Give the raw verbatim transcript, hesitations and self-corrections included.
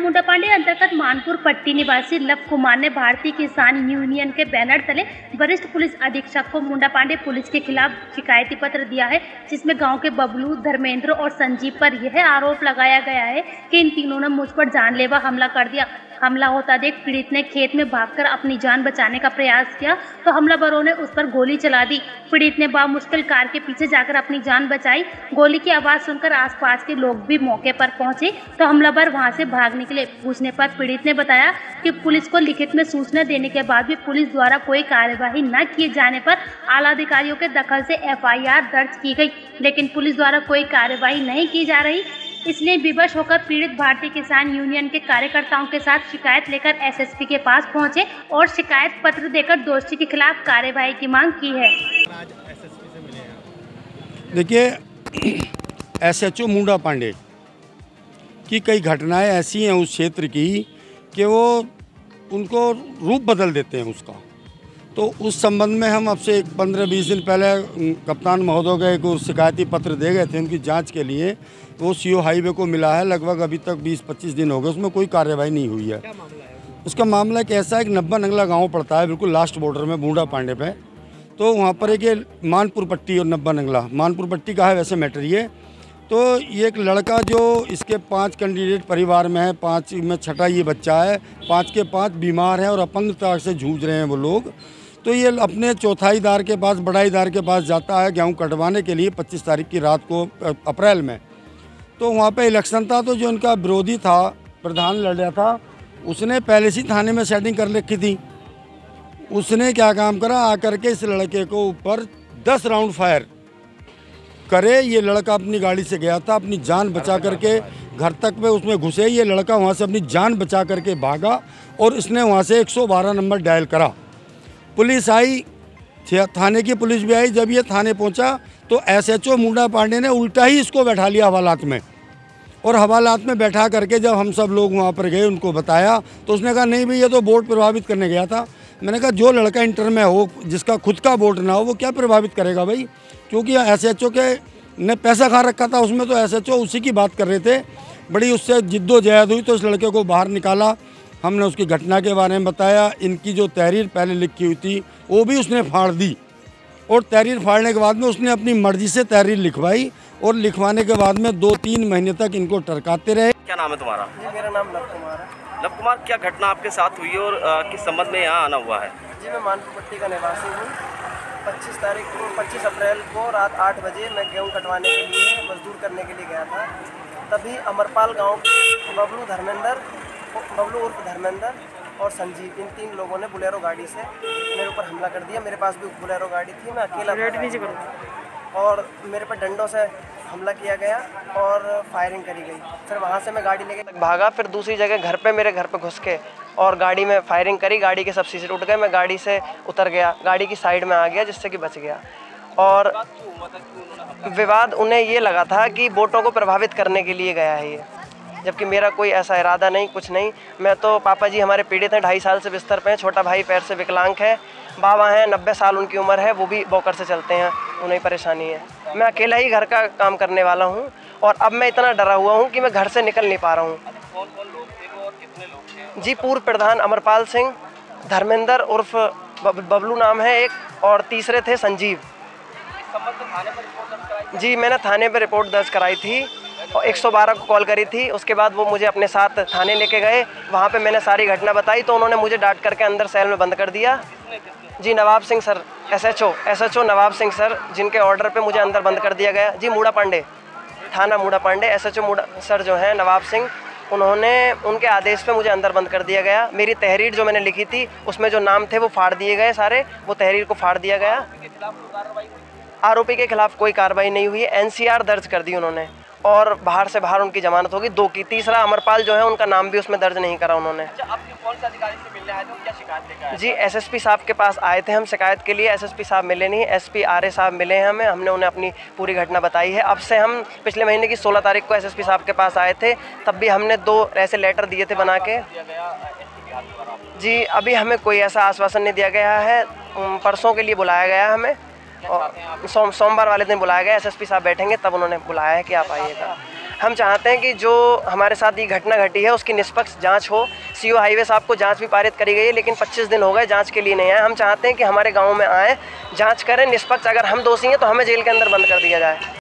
मुंडा पांडे अंतर्गत मानपुर पट्टी निवासी लव कुमार ने भारतीय किसान यूनियन के बैनर तले वरिष्ठ पुलिस अधीक्षक को मुंडा पांडे पुलिस के खिलाफ शिकायती पत्र दिया है, जिसमें गांव के बबलू, धर्मेंद्र और संजीव पर यह आरोप लगाया गया है कि इन तीनों ने मुझ पर जानलेवा हमला कर दिया। हमला होता देख पीड़ित ने खेत में भागकर अपनी जान बचाने का प्रयास किया तो हमलावरों ने उस पर गोली चला दी। पीड़ित ने बामुश्किल कार के पीछे जाकर अपनी जान बचाई। गोली की आवाज़ सुनकर आसपास के लोग भी मौके पर पहुंचे तो हमलावर वहां से भाग निकले। पूछने पर पीड़ित ने बताया कि पुलिस को लिखित में सूचना देने के बाद भी पुलिस द्वारा कोई कार्यवाही न किए जाने पर आला अधिकारियों के दखल से एफ आई आर दर्ज की गई, लेकिन पुलिस द्वारा कोई कार्यवाही नहीं की जा रही। इसलिए विवश होकर पीड़ित भारतीय किसान यूनियन के कार्यकर्ताओं के साथ शिकायत लेकर एस एस पी के पास पहुंचे और शिकायत पत्र देकर दोषी के खिलाफ कार्यवाही की मांग की है। देखिए, S H O Munda Pande की कई घटनाएं ऐसी हैं उस क्षेत्र की कि वो उनको रूप बदल देते हैं उसका। तो उस संबंध में हम अब से पंद्रह बीस दिन पहले कप्तान महोदय को शिकायती पत्र दे गए थे उनकी जांच के लिए। वो सीओ हाईवे को मिला है, लगभग अभी तक बीस पच्चीस दिन हो गए, उसमें कोई कार्रवाई नहीं हुई है। क्या मामला है? उसका मामला एक ऐसा है कि नब्बा नंगला गांव पड़ता है बिल्कुल लास्ट बॉर्डर में मुंडा पांडे पे। तो वहाँ पर एक ये मानपुर पट्टी और नब्बा नंगला, मानपुर पट्टी का है वैसे मैटर ये। तो ये एक लड़का जो इसके पांच कैंडिडेट परिवार में है, पाँच में छठा ये बच्चा है, पाँच के पाँच बीमार हैं और अपंगता से जूझ रहे हैं वो लोग। तो ये अपने चौथाईदार के पास, बड़ाईदार के पास जाता है गेहूँ कटवाने के लिए पच्चीस तारीख की रात को अप्रैल में। तो वहाँ पे इलेक्शन था, तो जो उनका विरोधी था, प्रधान लड़ रहा था, उसने पहले से थाने में सेटिंग कर रखी थी। उसने क्या काम करा, आकर के इस लड़के को ऊपर दस राउंड फायर करे। ये लड़का अपनी गाड़ी से गया था, अपनी जान बचा करके घर तक में उसमें घुसे। ये लड़का वहाँ से अपनी जान बचा करके भागा और इसने वहाँ से एक सौ बारह नंबर डायल करा। पुलिस आई, थाने की पुलिस भी आई। जब ये थाने पहुंचा तो S H O Munda Pande ने उल्टा ही इसको बैठा लिया हवालात में, और हवालात में बैठा करके जब हम सब लोग वहां पर गए उनको बताया तो उसने कहा नहीं भाई ये तो वोट प्रभावित करने गया था। मैंने कहा जो लड़का इंटर में हो, जिसका खुद का वोट ना हो, वो क्या प्रभावित करेगा भाई, क्योंकि एस एच ओ के ने पैसा खा रखा था उसमें, तो एस एच ओ उसी की बात कर रहे थे। बड़ी उससे जिद्दोजहद हुई तो इस लड़के को बाहर निकाला। हमने उसकी घटना के बारे में बताया। इनकी जो तहरीर पहले लिखी हुई थी वो भी उसने फाड़ दी, और तहरीर फाड़ने के बाद में उसने अपनी मर्जी से तहरीर लिखवाई, और लिखवाने के बाद में दो तीन महीने तक इनको टरकाते रहे। क्या नाम है तुम्हारा? जी मेरा नाम लव कुमार है। लव कुमार, क्या घटना आपके साथ हुई और आ, किस संबंध में यहाँ आना हुआ है? जी मैं मानपुर पट्टी का निवासी हूँ। पच्चीस तारीख को पच्चीस अप्रैल को रात आठ बजे मैं गेहूँ कटवाने के लिए मजदूर करने के लिए गया था। तभी अमरपाल गाँव के बबलू धर्मेंद्र बबलू उर्फ धर्मेंद्र और संजीव, इन तीन लोगों ने बुलेरो गाड़ी से मेरे ऊपर हमला कर दिया। मेरे पास भी बुलेरो गाड़ी थी, मैं अकेला था, और मेरे पर डंडों से हमला किया गया और फायरिंग करी गई। फिर वहाँ से मैं गाड़ी लेके भागा। फिर दूसरी जगह घर पे, मेरे घर पे घुस के और गाड़ी में फायरिंग करी। गाड़ी के सब शीशे टूट गए। मैं गाड़ी से उतर गया, गाड़ी की साइड में आ गया, जिससे कि बच गया। और विवाद उन्हें ये लगा था कि वोटों को प्रभावित करने के लिए गया है ये, जबकि मेरा कोई ऐसा इरादा नहीं, कुछ नहीं। मैं तो, पापा जी हमारे पीड़ित हैं, ढाई साल से बिस्तर पे हैं, छोटा भाई पैर से विकलांग है, बाबा हैं नब्बे साल उनकी उम्र है, वो भी वॉकर से चलते हैं, उन्हें परेशानी है। मैं अकेला ही घर का काम करने वाला हूँ, और अब मैं इतना डरा हुआ हूँ कि मैं घर से निकल नहीं पा रहा हूँ। कौन कौन लोग थे वो और कितने लोग थे? जी पूर्व प्रधान अमरपाल सिंह, धर्मेंद्र उर्फ बबलू नाम है एक, और तीसरे थे संजीव। इस संबंध में थाने पर रिपोर्ट दर्ज कराई? जी मैंने थाने पर रिपोर्ट दर्ज कराई थी और एक सौ बारह को कॉल करी थी। उसके बाद वो मुझे अपने साथ थाने लेके गए। वहाँ पे मैंने सारी घटना बताई तो उन्होंने मुझे डांट करके अंदर सेल में बंद कर दिया। जी Nawab Singh sir, S H O S H O Nawab Singh sir, जिनके ऑर्डर पे मुझे अंदर बंद कर दिया गया। जी मुंडा पांडे, थाना Munda Pande, S H O Munda sir जो हैं नवाब सिंह, उन्होंने उनके आदेश पे मुझे अंदर बंद कर दिया गया। मेरी तहरीर जो मैंने लिखी थी उसमें जो नाम थे वो फाड़ दिए गए सारे, वो तहरीर को फाड़ दिया गया। आरोपी के खिलाफ कोई कार्रवाई नहीं हुई है। एन सी आर दर्ज कर दी उन्होंने, और बाहर से बाहर उनकी जमानत होगी दो की। तीसरा अमरपाल जो है उनका नाम भी उसमें दर्ज नहीं करा उन्होंने। अच्छा, आप कौन से अधिकारी से मिलने आए थे, क्या शिकायत लेकर आए थे? जी एस एस पी साहब के पास आए थे हम शिकायत के लिए। एस एस पी साहब मिले नहीं, एस पी आर ए साहब मिले हैं हमें। हमने उन्हें अपनी पूरी घटना बताई है। अब से हम पिछले महीने की सोलह तारीख को एस एस पी साहब के पास आए थे, तब भी हमने दो ऐसे लेटर दिए थे बना के। जी अभी हमें कोई ऐसा आश्वासन नहीं दिया गया है। परसों के लिए बुलाया गया हमें, और सोम सोमवार वाले दिन बुलाया गया। एसएसपी साहब बैठेंगे तब उन्होंने बुलाया है कि आप आइएगा। हम चाहते हैं कि जो हमारे साथ ये घटना घटी है उसकी निष्पक्ष जांच हो। सीओ हाईवे साहब को जांच भी पारित करी गई है, लेकिन पच्चीस दिन हो गए जांच के लिए नहीं आए। हम चाहते हैं कि हमारे गाँव में आएँ, जाँच करें निष्पक्ष। अगर हम दोषी हैं तो हमें जेल के अंदर बंद कर दिया जाए।